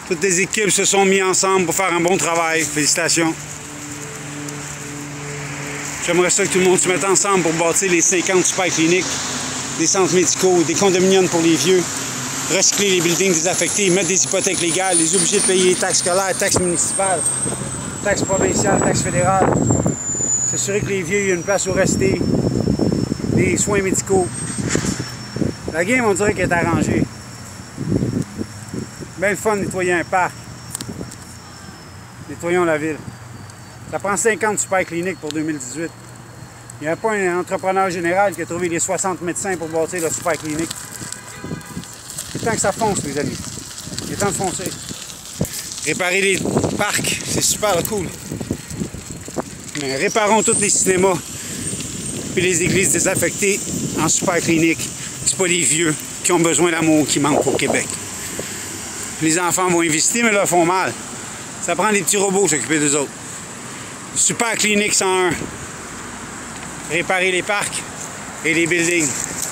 Toutes les équipes se sont mises ensemble pour faire un bon travail. Félicitations. J'aimerais ça que tout le monde se mette ensemble pour bâtir les 50 super cliniques, des centres médicaux, des condominiums pour les vieux, recycler les buildings désaffectés, mettre des hypothèques légales, les obliger de payer taxes scolaires, taxes municipales, taxes provinciales, taxes fédérales. S'assurer que les vieux aient une place où rester, des soins médicaux. La game, on dirait qu'elle est arrangée. Bien le fun de nettoyer un parc. Nettoyons la ville. Ça prend 50 super cliniques pour 2018. Il n'y a pas un entrepreneur général qui a trouvé les 60 médecins pour bâtir la super clinique. Il est temps que ça fonce, les amis. Il est temps de foncer. Réparer les parcs, c'est super cool. Mais réparons tous les cinémas puis les églises désaffectées en super clinique. C'est pas les vieux qui ont besoin d'amour qui manquent au Québec. Les enfants vont investir, mais leur font mal. Ça prend des petits robots s'occuper d'eux autres. Super clinique 101. Réparer les parcs et les buildings.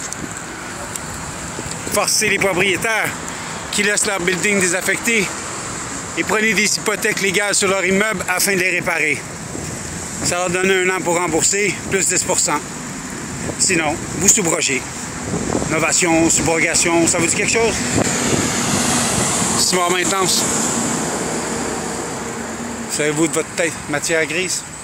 Forcer les propriétaires qui laissent leurs buildings désaffectés et prenez des hypothèques légales sur leur immeuble afin de les réparer. Ça va donner 1 an pour rembourser, plus 10%. Sinon, vous subrogez. Innovation, subrogation, ça vous dit quelque chose? C'est mort intense. Savez-vous de votre tête, matière grise?